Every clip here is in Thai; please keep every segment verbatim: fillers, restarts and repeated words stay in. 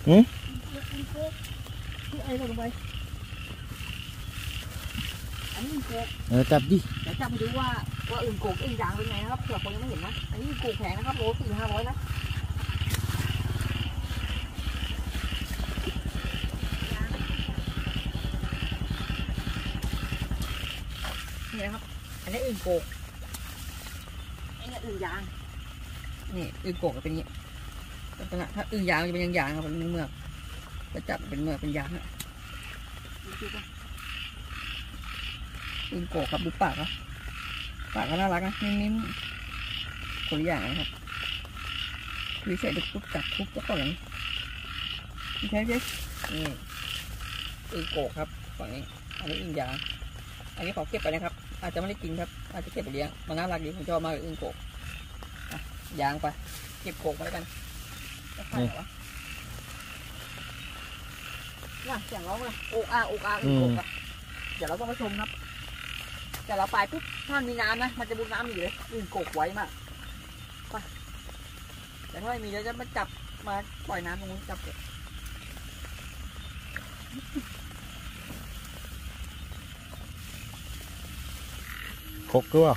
หืมไอ้ลงไปอันนี้โกกเออจับดิเดี๋ยวจับไปดูว่าว่าอื่นโกกอื่นยางเป็นไงนะครับเผื่อคนยังไม่เห็นนะอันนี้โกกแพงนะครับโลสี่ห้าร้อยนะนี่นะครับอันนี้อื่นโกกอันนี้อื่นยางนี่อื่นโกกจะเป็นอย่างนี้ถ้าอื่นยางจะเป็นยางๆครับเป็นเมือกจะจับเป็นเมือกเป็นยางนะอื่นโกกครับดูปากครับปากก็น่ารักนะนิ่มๆคนละอย่างนะครับวิเศษดุ๊บจับทุบแล้วก็อย่างนี้ใช่ใช่นี่อื่นโกกครับฝั่งนี้อันนี้อื่นยางอันนี้ขอเก็บไปนะครับอาจจะไม่ได้กินครับอาจจะเก็บไปเลี้ยงมันน่ารักดีผมชอบมากอื่นโกกยางไปเก็บโกกไปกันจะขายเหรอน่ะเสียงร้องเลยโอกอาโอกอาอื่นโกกอะเดี๋ยวเราต้องไปชมครับแต่เราไปปุ๊บถ้ามีน้ำนะมันจะบุกน้ำอยู่เลยอื่นโกกไว้มากไปแต่ถ้าไม่มีเดี๋ยวจะมาจับมาปล่อยน้ำตรงนู้นจับเลยคกด้วย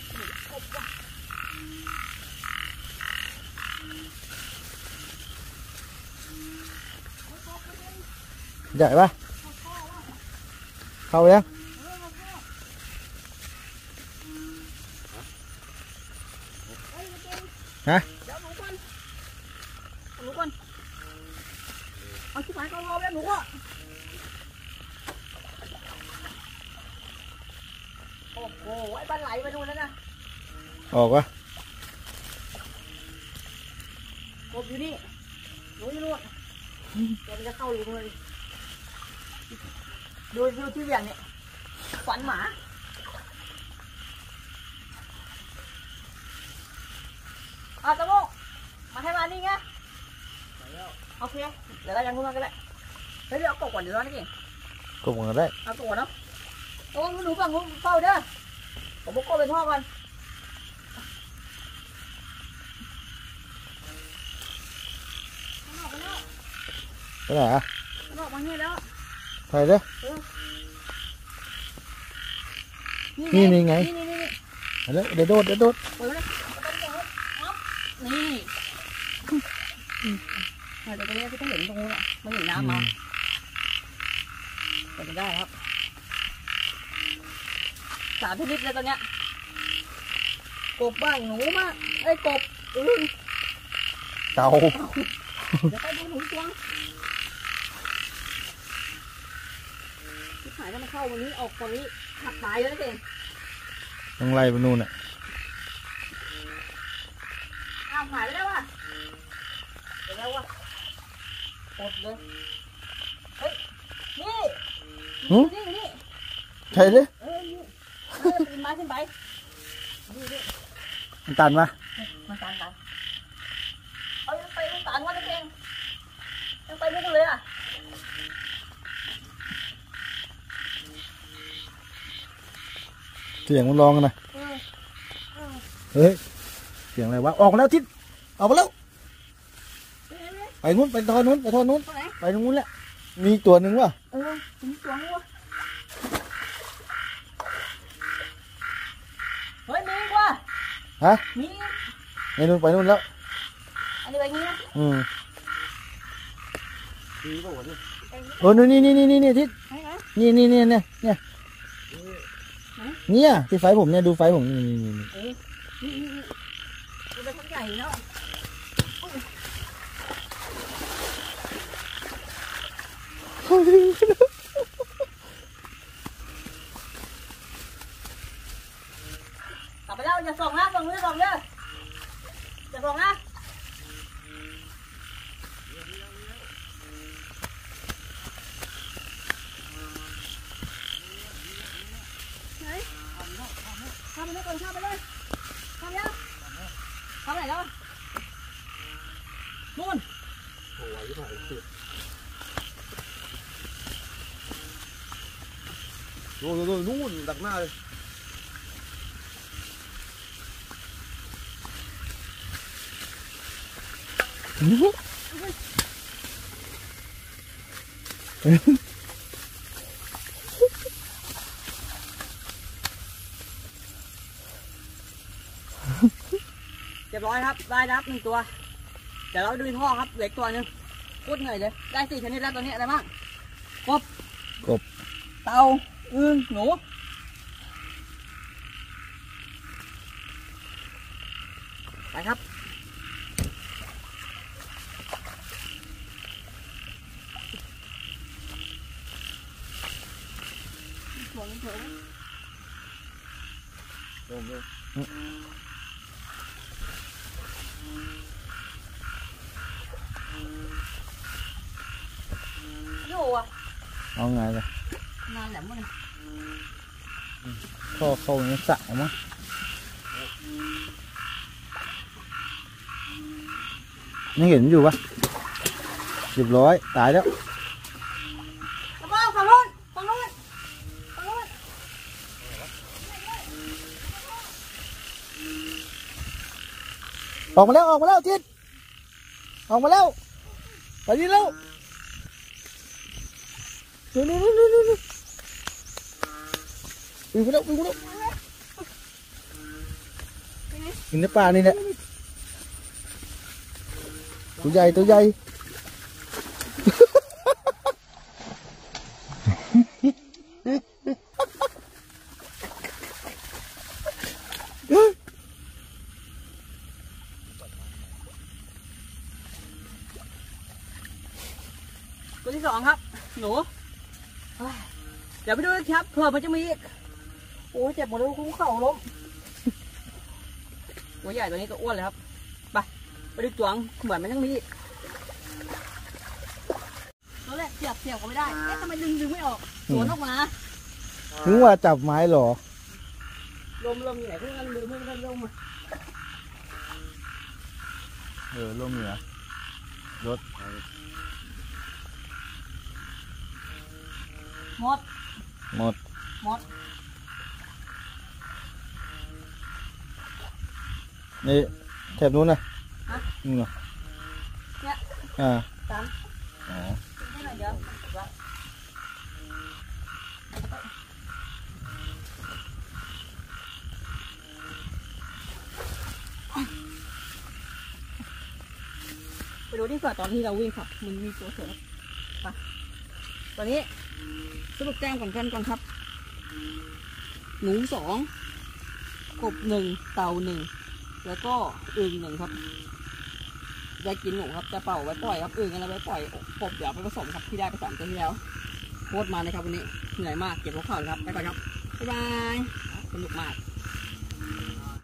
ใหญ่ปะเข้ายังฮะเดี๋ยวหนูก่อนหนูก่อนเอาชิบหายเข้ารอบแล้วหนูก็โอ้โหไอ้ปลาไหลมาดูแล้วนะออกวะกบอยู่นี่หนูอยู่นู่นเดี๋ยวมันจะเข้ารูเลยดูดูที่เบี่ยงเนี่ยฝันหมาอาตะโมมาให้มานี่ไงโอเคเดี๋ยวเรายังพูดมากันเลยเฮ้ยเดี๋ยวเอากบก่อนเดี๋ยวนี่กบกันได้เอากบก่อนเนาะโอ้หนูฟังหนูเฝ้าเด้อผมบอกกบเป็นพ่อก่อนไปไหนอ่ะนอกมาเนี่ยแล้วไปเด้อนี่นี่ไงแล้วเดี๋ยวโดดเดี๋ยวโดดนี่เดี๋ยวตรงนี้ที่ต้องเห็นตรงนู้นอ่ะไม่เห็นน้ำมาก็จะได้ครับสามชนิดเลยตอนเนี้ยกบบ้างหนูมากไอ้กบอึ้งเต่าเดี๋ยวไปดูหนูตัวที่ขายถ้ามันเข้าวันนี้ออกวันนี้หักตายแล้วเองต้องไล่ไปนู่นอ่ะอ้าวหายไปแล้วว่ะเดี๋ยวแล้วว่ะหมดเลยเฮ้ยนี่นี่นี่ใช่เลยเออนี่เออปีนไม้ขึ้นไปนี่นี่มันตันปะมันตันตันเอายังไปมันตันวะนั่นเองยังไปไม่กูเลยอ่ะเสียงมันร้องกันนะเฮ้ยเสียงอะไรวะออกมาแล้วทิศออกมาแล้วไปนู้นไปทอนู้นไปทอนู้นไปตรงนู้นแหละมีตัวหนึ่งวะเออมีตัวนึงวะเฮ้ยมีกว่าฮะมีไปนู้นไปนู้นแล้วอันนี้ไปงี้นะอืมเออนี่นี่นี่นี่นี่ทิศนี่นี่นี่เนี่ยเนี่ยเนี่ยที่ไฟผมเนี่ยดูไฟผมนี่นี่นี่นี่ดูเป็นคนใหญ่เนาะกลับไปแล้วอย่าส่งนะส่งมือส่งเด้ออย่าส่งนะข้ามไปเลยก่อนข้ามไปเลยข้ามแล้วข้ามไหนแล้วนู่นโอ้ยถ่ายสิโน่นโน่นนู่นดักหน้าเลยเรียบร้อยครับได้นะครับหนึ่งตัวเดี๋ยวเราดูท่อครับเหลือตัวหนึงพูดเหนื่อยเลยได้สี่ชนิดแล้วตัวนี้อะไรบ้างกบกบเต่าอึ่งหนูไปครับโย่อะเอาไงล่ะนานแหลมมั้งข้อเข้าในสระมั้งนี่เห็นอยู่ปะเรียบร้อยตายแล้วกระเป๋าฝั่งนู้นฝั่งนู้นฝั่งนู้นออกมาแล้วออกมาแล้วทิศออกมาแล้วไปดิแล้วนี่นี่นี่นี่นี่วิ่งไปแล้ววิ่งไปแล้วกินในป่านี่แหละตัวใหญ่ตัวใหญ่ตัวที่สองครับหนูเดี๋ยวไปดูครับเผื่อมันจะมีอีกโอ้ยเจ็บหมดเลยคุ้มเข่าล้มตัวใหญ่ตัวนี้ก็อ้วนเลยครับไปไปดูจวงเหมือนมันยังมีอีกตัวแรกเสียบเสียบก็ไม่ได้เอ๊ะทำไมดึงดึงไม่ออกสวนออกมาถึงว่าจับไม้หรอลมลมอยู่ไหนก็งั้นลืมไม่ได้ลมเออลมเหนือรถหมดหมดหมดนี่แถบนู้นนะฮะนู่นนะเนี่ยอ่าสามอ๋อนี่หน่อยเดียวไปดูที่เกิดตอนที่เราวิ่งครับมันมีตัวเสือไปตอนนี้สรุปแจ้งก่อนกันก่อนครับหนูสองกบหนึ่งเต่าหนึ่งแล้วก็อึ่งหนึ่งครับได้กินหนูครับจะเป่าไว้ปล่อยครับอึ่งอะไรไว้ปล่อยกบเดี๋ยวไปผสมครับที่ได้ไปสามตัวที่แล้วโคตรมาเลยครับวันนี้เหนื่อยมากเก็บหัวเข่าครับไปก่อนครับบ๊ายบายสนุกมาก